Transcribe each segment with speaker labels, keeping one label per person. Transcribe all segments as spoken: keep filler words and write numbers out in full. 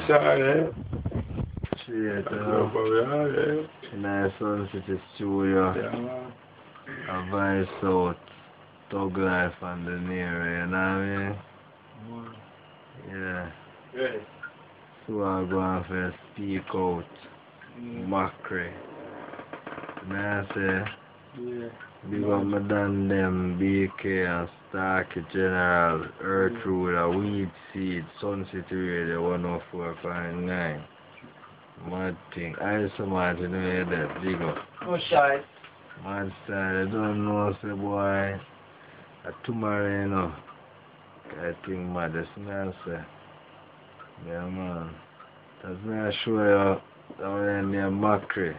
Speaker 1: Shawty.
Speaker 2: Straight
Speaker 1: Go
Speaker 2: up.
Speaker 1: for it,
Speaker 2: In our Sun City studio.
Speaker 1: yeah, man.
Speaker 2: A Vice Out. Thug Life and the near, you know what I mean?
Speaker 1: Man.
Speaker 2: Yeah.
Speaker 1: Ready?
Speaker 2: So I go on for speak out.
Speaker 1: Mm.
Speaker 2: Macri. May I say,
Speaker 1: Yeah.
Speaker 2: big up my done them, B K and Starkey General, Earthroot, a Weed Seed, Sun City Radio one oh four point nine. Mad thing. I so much you know hear that, big up.
Speaker 3: No shy.
Speaker 2: Mad style, I don't know, say boy, a tomorrow, you know. I think mad, that's me I say. Yeah, man. That's me I show you, that one named Macri.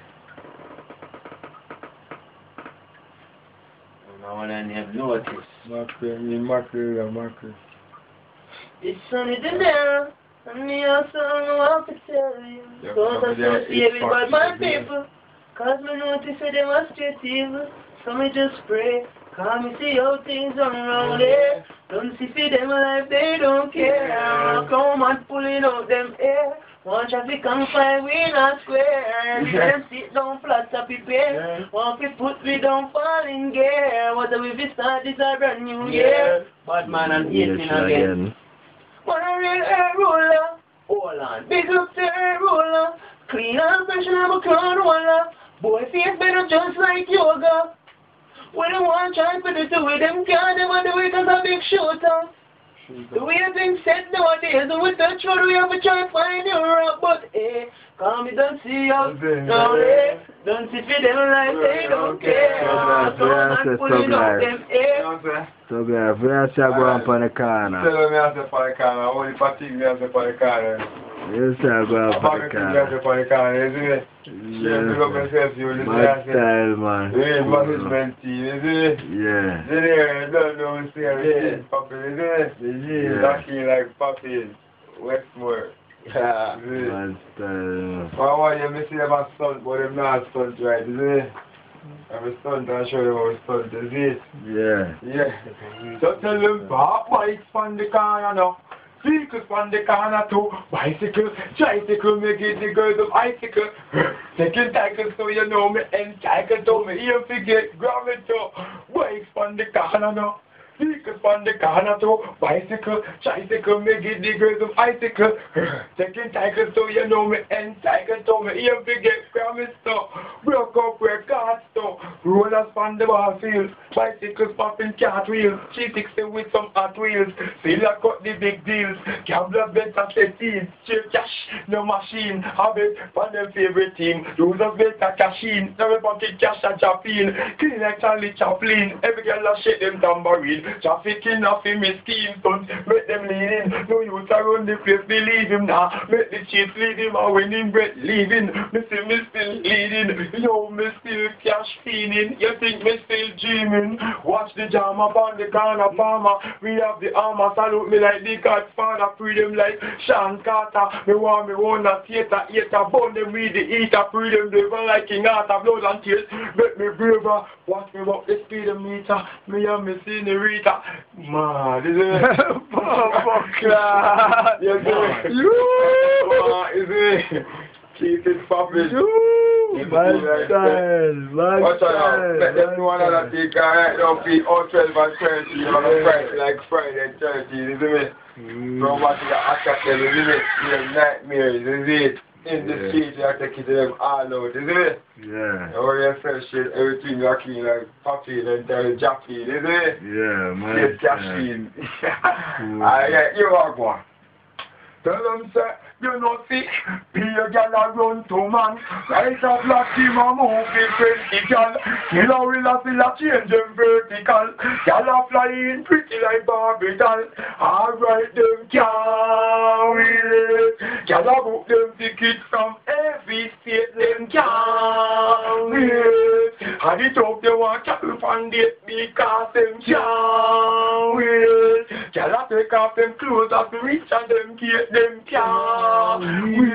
Speaker 3: I want to have notice.
Speaker 1: Macri, me Macri, yeah, Macri.
Speaker 3: It's sunny today, and me also want to tell you.
Speaker 1: Yeah,
Speaker 3: Cause I
Speaker 1: but yeah,
Speaker 3: still see
Speaker 1: it's
Speaker 3: everybody,
Speaker 1: fucking
Speaker 3: my
Speaker 1: good.
Speaker 3: people. Cause me notice that they must straight evil. So me just pray. Cause me see how things are around there. Don't see for them life, they don't care. I'll come and pulling out them hair. One traffic come find we not square. Them sit down flat to prepare. One fi put we down fall in gear. What if we start this a brand new year? Bad man and hating
Speaker 2: Yes,
Speaker 3: again.
Speaker 2: again.
Speaker 3: What a real air roller. Hold on, big up the air roller. Clean and fresh and have a crown roller. Boy face better just like yoga. We don't want to try for the two of them can't never do it as a big shooter. The way things set nowadays, and with that road we have to try to find your rock, but eh, come me don't see us, no eh, don't see for them like they don't care. Come and pull it up them eh.
Speaker 1: You know what I'm saying?
Speaker 2: So glad for that shall go up on the corner.
Speaker 1: Tell me I say for the corner, only fatigue me I say for the corner.
Speaker 2: You shall go up on
Speaker 1: About
Speaker 2: the
Speaker 1: me think me I say
Speaker 2: corner.
Speaker 1: for the corner, isn't it? Yeah, pick up myself, you listen
Speaker 2: Mad
Speaker 1: I say.
Speaker 2: style, man.
Speaker 1: Yeah, management team, isn't it?
Speaker 2: Yeah.
Speaker 1: Isn't it? Don't know me see everything popping, isn't it?
Speaker 2: Yeah.
Speaker 1: Knocking like popping. Westmore. Yeah.
Speaker 2: Mad style.
Speaker 1: Why want you to see them a stunt, but them not stunt right, isn't it? I'm a stunt and show them how a stunt is it?
Speaker 2: Yeah.
Speaker 1: Yeah. So tell them, park bikes from the corner now. Vehicles from the corner too. Bicycle, tricycle, make it the girls of bicycle. Taking cycles so you know me, and cycle to me, you forget, grab it too. Bikes from the corner now. Vehicles from the corner too. Bicycle, tricycle, make it the girls of bicycle. Taking cycles so you know me, and cycle to me, you forget, grab it too. Broke up where cars too. Rollers from the ball field. Bicycles popping cartwheels. three sixty with some Hot Wheels. Sailor cut the big deals. Gambler better settings. Straight cash, no machine. Habit for them favorite team. Losers better cash in. Never pocket cash and Chaplin. Clean like Charlie Chaplin. Every girl a shake them tambourine. Trafficking off him his scheme. Don't make them leading. No use around the place. Believe him now. Make the chiefs lead him. And when him breath leaving. Me see me still leading. Yo, me still cash feeding. You think me still dreaming? Watch the jam up on the corner farmer. We have the armor. Salute me like the Godfather. Freedom like Sean Carter. Me want me own a theater. Eater. Burn them with the eater. Freedom driven like King Arthur. Blood and tears. Make me braver. Watch me up the speedometer. Me and me senorita. Man, this is
Speaker 2: Fuck that.
Speaker 1: yes, sir.
Speaker 2: You.
Speaker 1: Man, is it? Keep it popping.
Speaker 2: You. Mad style. Mad
Speaker 1: Watch out, let them know
Speaker 2: style.
Speaker 1: another thing, alright, don't feel all twelve and thirty, you're gonna Friday like Friday thirty, isn't it? From what you attack them, isn't it? Your nightmares, isn't it? In the
Speaker 2: Yeah.
Speaker 1: street, you have to keep them all out, isn't it?
Speaker 2: Yeah.
Speaker 1: All your fresh shit, everything you're clean like popping and tell Jackie, isn't it?
Speaker 2: Yeah, man.
Speaker 1: Yes, caffeine. Alright, you are one. Tell them, sir, you know, see, be a gal a run to man. Like a black team a move it vertical. Killer will a still a change them vertical. Gal a flying pretty like Barbie doll. Alright, them can't wait. Gal a book them tickets from every state. Them can't wait. And it up they want cattle from date because them can't wait. Gal a take off them clothes as the rich and them get them can't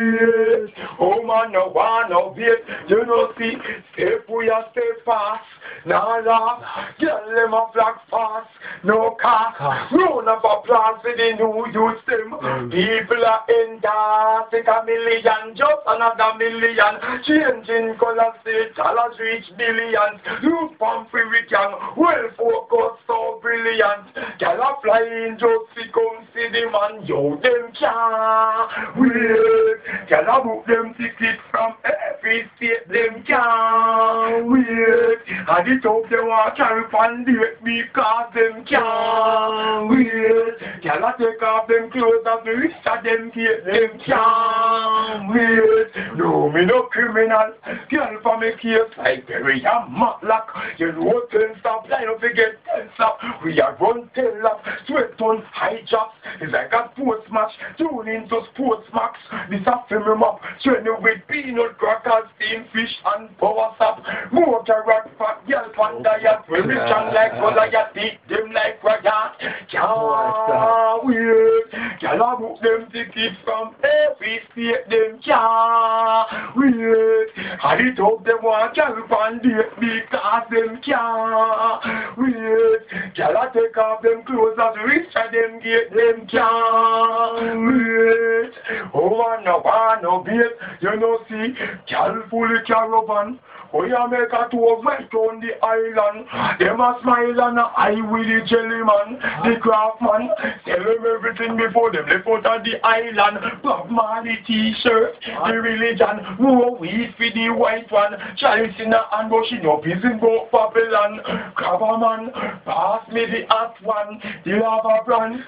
Speaker 1: wait. Oh man, no one no wait. You know see, step we a step fast. Nah laugh, girl them a flag fast, no car, round of applause for the new youth them. Mm. People are in that, take a million, just another million, changing colors, the dollars reach billions. Look pumpy we can, well focused, so brilliant. Girl a flying just to come see the man, yo them can't wait. Girl a book them tickets from every state, them can't wait. And the top they want carry pan date because them can't wait. Girl a take off them clothes and the rich of them gate, them can't wait. No, me no criminal, girl for me case like Perry and Matlock. You know ten stop, line up again ten stop. We are run ten lap, sweat on high jobs. It's like a sports match, tune into Sports Max. This a film up, training with peanut crackers, steamed fish and power sap. Motor rock fat, girl pan diet, we rich and like Goliath, beat them like Rayat. Can't wait, girl a book them tickets from every state, them can't wait. And it up them want carry pan date because them can't wait. Girl a take off them clothes as rich and them get them can't wait. Oh I no want no bait, you know see, girl fully caravan. Oh you make a tour right on the island. Them a smile and a eye with the jelly man, the craft man. Tell them everything before them left out of the island. Bob Marley t-shirt, the religion. More weed for the white one. Chalice in her hand, but she no busy go Babylon. Grabber man, pass me the hot one, the lava brand.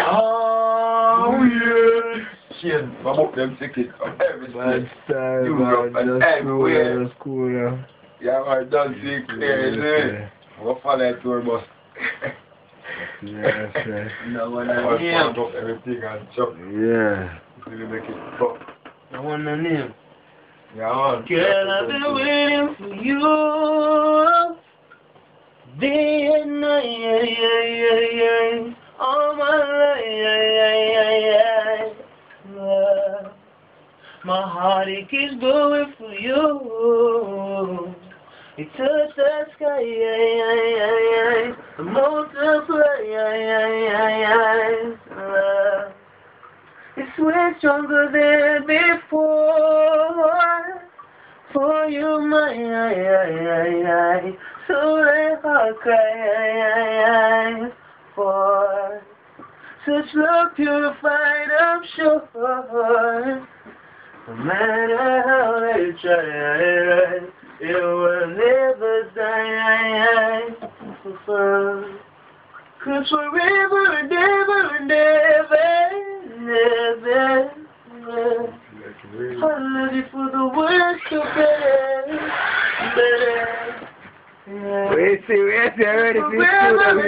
Speaker 1: Can't wait. Shane, I book them tickets from every state, Europe and everywhere.
Speaker 2: Cool,
Speaker 1: yeah, I don't see clear. I'll follow that tour bus.
Speaker 2: Yeah, sir.
Speaker 3: No one
Speaker 1: I'll
Speaker 3: name.
Speaker 1: find up everything and chop.
Speaker 2: Yeah.
Speaker 1: Really make it pop.
Speaker 3: No one name.
Speaker 1: Yeah, man.
Speaker 3: Girl, I've been waiting for you day and night, yeah, yeah, yeah, yeah. All my life, yeah, yeah, yeah, yeah. Love. My heartache is going for you. It touched the sky, yeah, yeah, yeah, yeah. The multiply, yeah, yeah, yeah, yeah. Love. It's way stronger than before. For you, my, yeah, yeah, yeah, yeah. So let her cry, yeah, yeah, yeah. For such love purified, I'm sure. No matter how they try, it will never die. Cause forever and ever and ever, never, never. I'm ready for the worst to better, better.
Speaker 2: Wait, see, wait, see, I'm ready for this.
Speaker 3: Forever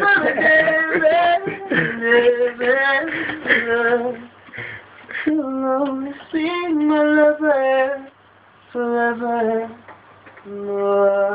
Speaker 3: and ever, never. You'll always be my lover forever.